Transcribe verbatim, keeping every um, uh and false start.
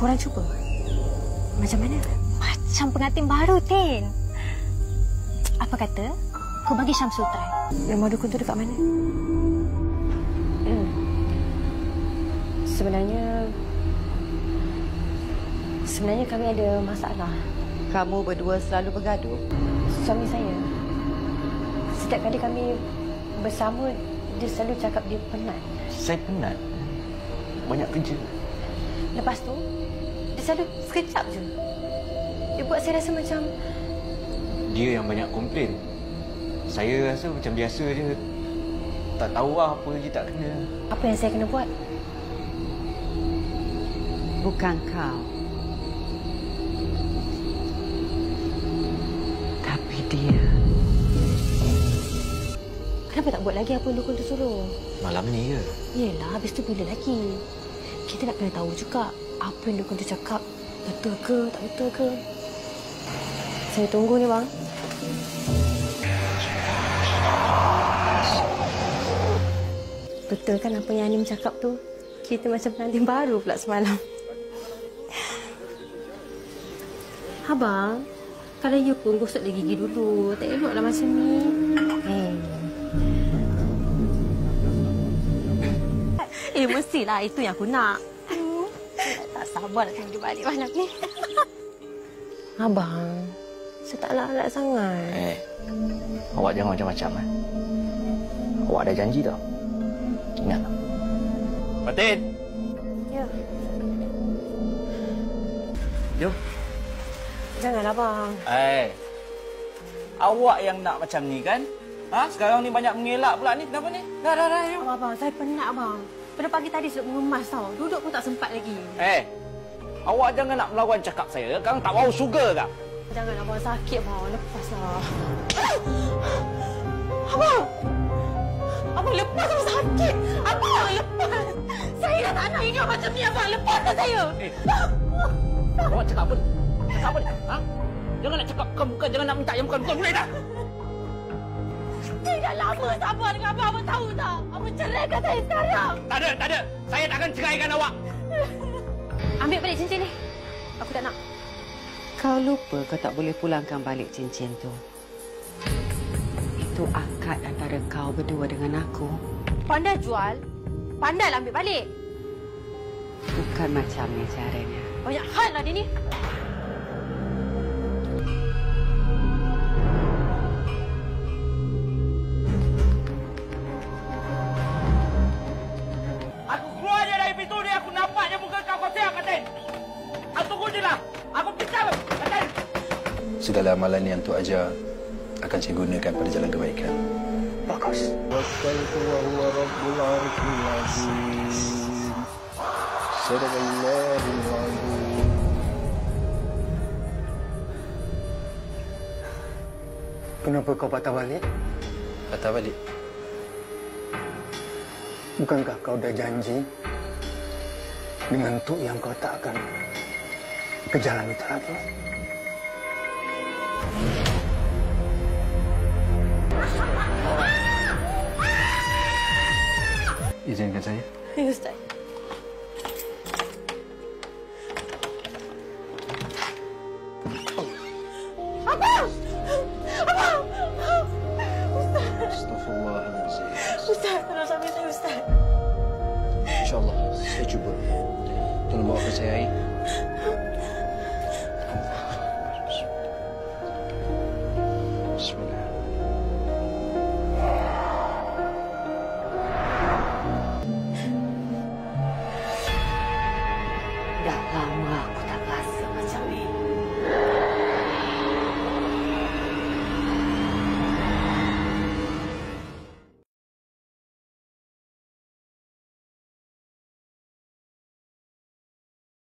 korang cuba. Macam mana? Macam pengantin baru, Tin. Apa kata kau bagi Syamsul try? Rumah dukun tu dekat mana? Hmm. Sebenarnya... Sebenarnya kami ada masalah. Kamu berdua selalu bergaduh? Suami saya. Setiap kali kami bersama, dia selalu cakap dia penat. Saya penat? Banyak kerja. Lepas tu, dia selalu sekejap je. Dia buat saya rasa macam... Dia yang banyak komplain. Saya rasa macam biasa je. Tak tahu lah apa lagi tak kena. Apa yang saya kena buat? Bukan kau. Tapi dia. Kenapa tak buat lagi apa yang dukun tu suruh? Malam ni ke? Yelah, habis tu bila lagi? Kita nak kena tahu juga apa yang dukun tu cakap. Betul ke, tak betul ke? Saya tunggu ni, bang. Betul kan apa yang Anim cakap tu? Kita macam pengantin baru pula semalam. Abang, kalau you pun gosoklah gigi dulu. Tak eloklah macam ni. Eh. Eh, mestilah itu yang aku nak. Hmm. Tak sabar nak tunggu balik malam ni. Abang, saya tak larat sangat. Eh, awak jangan macam-macam. Eh. Awak ada janji tau. Ingat tak? Fatin! Ya. Jom. Janganlah, bang. Eh, awak yang nak macam ni kan? Ha? Sekarang ni banyak mengelak pula ni. Kenapa ni? Dah, dah, dah. Jom. Abang, abang, saya penat, bang. Pada pagi tadi sudah mengemas tau. Duduk pun tak sempat lagi. Eh, awak jangan nak melawan cakap saya. Sekarang tak bau sugar kah? Jangan, abang. Sakit, bang. Lepaslah. Abang! Abang, lepas aku sakit. Abang, lepas. Saya dah tak nak ingat macam ni, abang. Lepaslah saya. Eh, awak cakap apa ni? Cakap apa ni? Ha? Jangan nak cakap bukan-bukan. Jangan nak minta yang bukan-bukan. Boleh tak? Saya dah lama sabar dengan abang. Abang tahu tak? Abang ceraikan saya sekarang. Tak ada, tak ada. Saya takkan ceraikan awak. Ambil balik cincin ni. Aku tak nak. Kau lupa kau tak boleh pulangkan balik cincin tu. Itu akad antara kau berdua dengan aku. Pandai jual. Pandailah ambil balik. Bukan macam ni caranya. Banyak hal lah dia ni. Aku keluar je dari pintu ni. Aku nampak je muka kau kotor, Katin. Aku tunggu je lah. Aku pisah, Katin. Segala amalan yang Tok ajar akan saya gunakan pada jalan kebaikan. Bagus. Wassalatu wa huwa rabbul arsyil azim. Sadaqallahul azim. Kenapa kau patah balik? Patah balik? Bukankah kau dah janji dengan Tok yang kau tak akan ke jalan itu lagi? Izinkan saya. Ya, Ustaz. Abang! Abang! Ustaz! Astaghfirullahaladzim. Ustaz, tolong sambil saya, Ustaz. InsyaAllah, saya cuba. Tolong bawa ke saya air. Bismillah. Dah lama